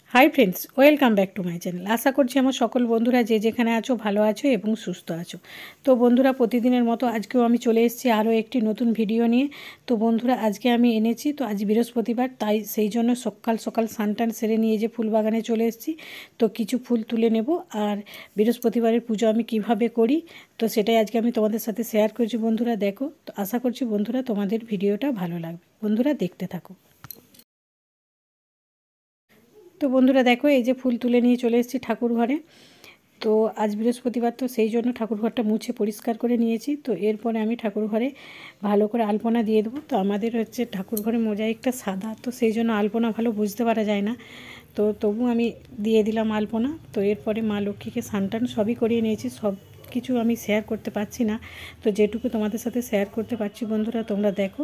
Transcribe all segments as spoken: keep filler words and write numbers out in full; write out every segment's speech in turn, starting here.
High friends, welcome back to my channel. আশা করছি আমার সকল বন্ধুরা যে যেখানে আছো ভালো আছো এবং সুস্থ আছো। তো বন্ধুরা, প্রতিদিনের মতো আজকেও আমি চলে এসেছি আরও একটি নতুন ভিডিও নিয়ে। তো বন্ধুরা, আজকে আমি এনেছি, তো আজ বৃহস্পতিবার, তাই সেই জন্য সকাল সকাল স্নান সেরে নিয়ে যে ফুল বাগানে চলে এসেছি। তো কিছু ফুল তুলে নেব, আর বৃহস্পতিবারের পুজো আমি কিভাবে করি তো সেটাই আজকে আমি তোমাদের সাথে শেয়ার করছি। বন্ধুরা দেখো, তো আশা করছি বন্ধুরা তোমাদের ভিডিওটা ভালো লাগবে। বন্ধুরা দেখতে থাকো। তো বন্ধুরা দেখো, এই যে ফুল তুলে নিয়ে চলে এসেছি ঠাকুর ঘরে। তো আজ বৃহস্পতিবার, তো সেই জন্য ঠাকুর ঘরটা মুছে পরিষ্কার করে নিয়েছি। তো এরপরে আমি ঠাকুর ঘরে ভালো করে আলপনা দিয়ে দেবো। তো আমাদের হচ্ছে ঠাকুর ঘরে মোজাইকটা সাদা, তো সেই জন্য আলপনা ভালো বুঝতে পারা যায় না। তো তবু আমি দিয়ে দিলাম আলপনা। তো এরপরে মা লক্ষ্মীকে স্নান সবই করিয়ে নিয়েছি। সব কিছু আমি শেয়ার করতে পারছি না, তো যেটুকু তোমাদের সাথে শেয়ার করতে পারছি বন্ধুরা তোমরা দেখো।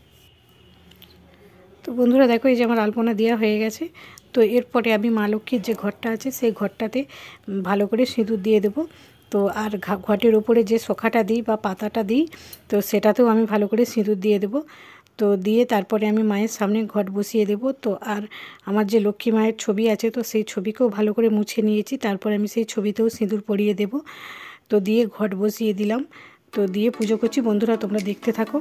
তো বন্ধুরা দেখো, এই যে আমার আলপনা দেওয়া হয়ে গেছে। তো এরপরে আমি মা লক্ষ্মীর যে ঘরটা আছে সেই ঘরটাতে ভালো করে সিঁদুর দিয়ে দেবো। তো আর ঘটের ওপরে যে শোখাটা দিই বা পাতাটা দিই, তো সেটাতেও আমি ভালো করে সিঁদুর দিয়ে দেবো। তো দিয়ে তারপরে আমি মায়ের সামনে ঘট বসিয়ে দেব। তো আর আমার যে লক্ষ্মী মায়ের ছবি আছে, তো সেই ছবিকেও ভালো করে মুছে নিয়েছি। তারপরে আমি সেই ছবিতেও সিঁদুর পরিয়ে দেব। তো দিয়ে ঘট বসিয়ে দিলাম। তো দিয়ে পুজো করছি। বন্ধুরা তোমরা দেখতে থাকো।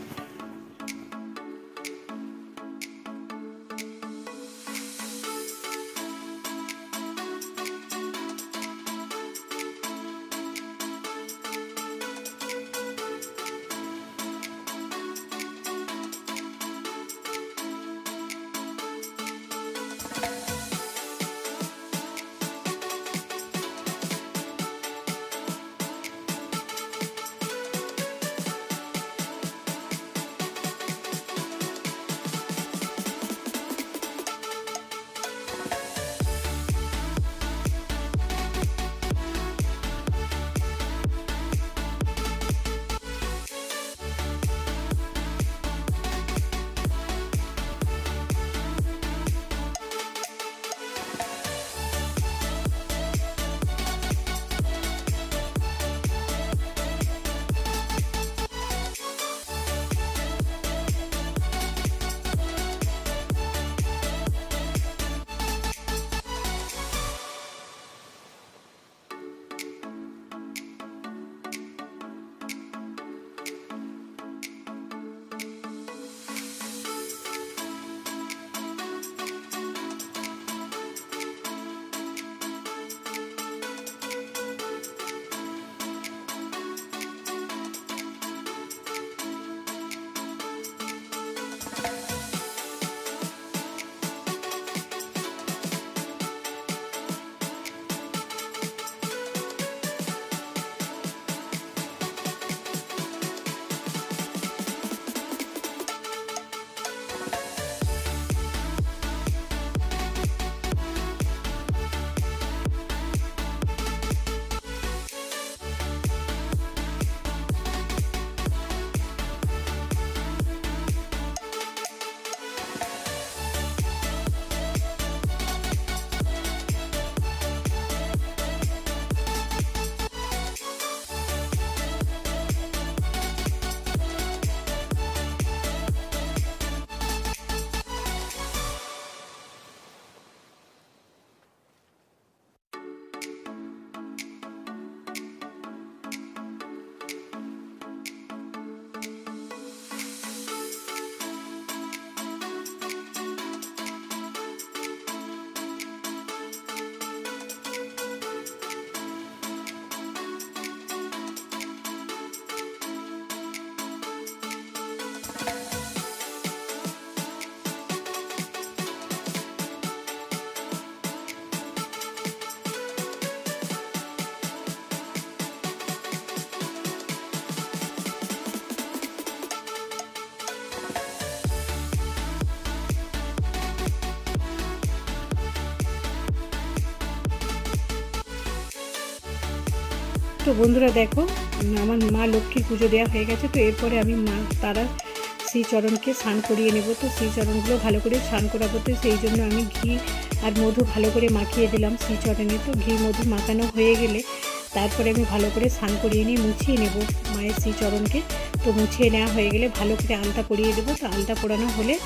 তো বন্ধুরা দেখো, আমার মা লক্ষ্মীর পুজো দেওয়া হয়ে গেছে। তো এরপরে আমি মা তারা শ্রীচরণকে স্নান করিয়ে নেব। তো শ্রীচরণগুলো ভালো করে স্নান করাবো, তো সেই জন্য আমি ঘি আর মধু ভালো করে মাখিয়ে দিলাম শ্রীচরণে। তো ঘি মধু মাখানো হয়ে গেলে তারপরে আমি ভালো করে স্নান করিয়ে নিয়ে মুছিয়ে নেব মায়ের শ্রীচরণকে। তো মুছিয়ে নেওয়া হয়ে গেলে ভালো করে আলতা পরিয়ে দেবো। তো আলতা পরানো হলে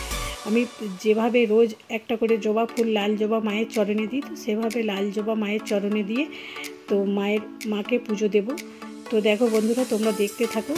আমি যেভাবে রোজ একটা করে জবা ফুল লাল জবা মায়ের চরণে দিই, তো সেভাবে লাল জবা মায়ের চরণে দিয়ে তো মায়ের মাকে পুজো দেব। তো দেখো বন্ধুরা, তোমরা দেখতে থাকো।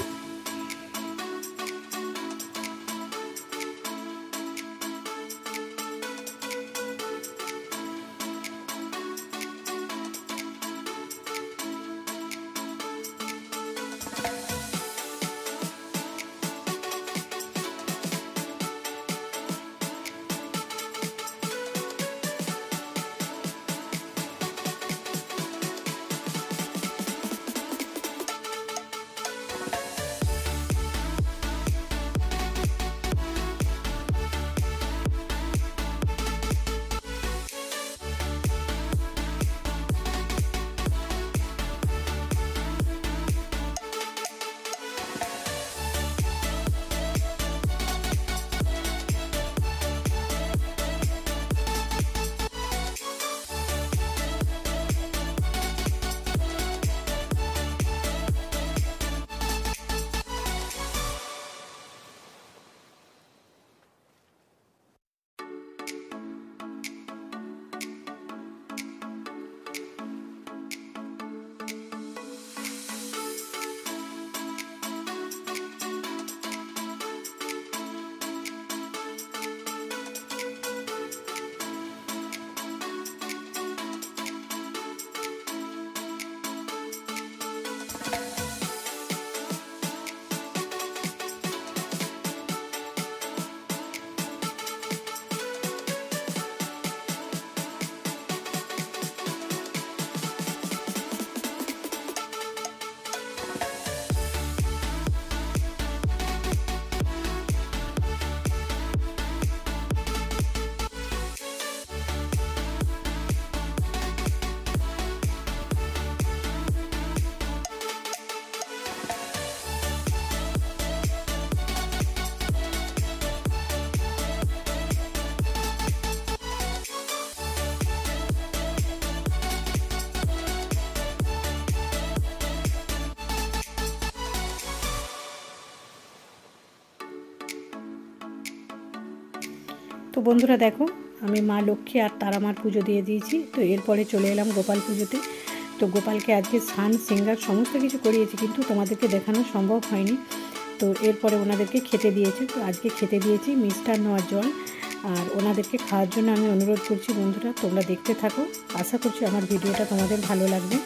তো বন্ধুরা দেখো, আমি মা লক্ষ্মী আর তারা মার পুজো দিয়ে দিয়েছি। তো এরপরে চলে এলাম গোপাল পুজোতে। তো গোপালকে আজকে স্নান সিঙ্গার সমস্ত কিছু করিয়েছি, কিন্তু তোমাদেরকে দেখানো সম্ভব হয়নি। তো এরপরে ওনাদেরকে খেতে দিয়েছি। তো আজকে খেতে দিয়েছি মিষ্টান্ন আর জল, আর ওনাদেরকে খাওয়ার জন্য আমি অনুরোধ করছি। বন্ধুরা তোমরা দেখতে থাকো, আশা করছি আমার ভিডিওটা তোমাদের ভালো লাগবে।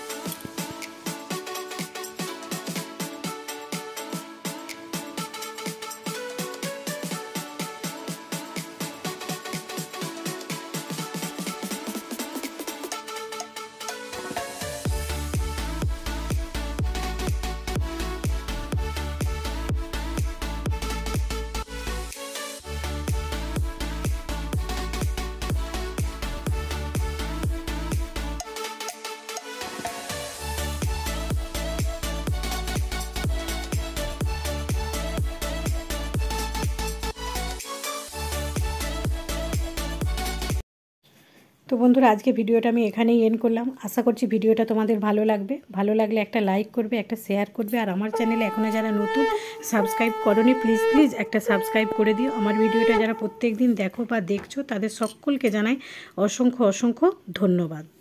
তো বন্ধুরা আজকে ভিডিওটা আমি এখানেই এন্ড করলাম। আশা করছি ভিডিওটা তোমাদের ভালো লাগবে। ভালো লাগলে একটা লাইক করবে, একটা শেয়ার করবে, আর আমার চ্যানেলে এখনও যারা নতুন সাবস্ক্রাইব করোনি প্লিজ প্লিজ একটা সাবস্ক্রাইব করে দিও। আমার ভিডিওটা যারা প্রত্যেক দিন দেখো বা দেখছো তাদের সকলকে জানাই অসংখ্য অসংখ্য ধন্যবাদ।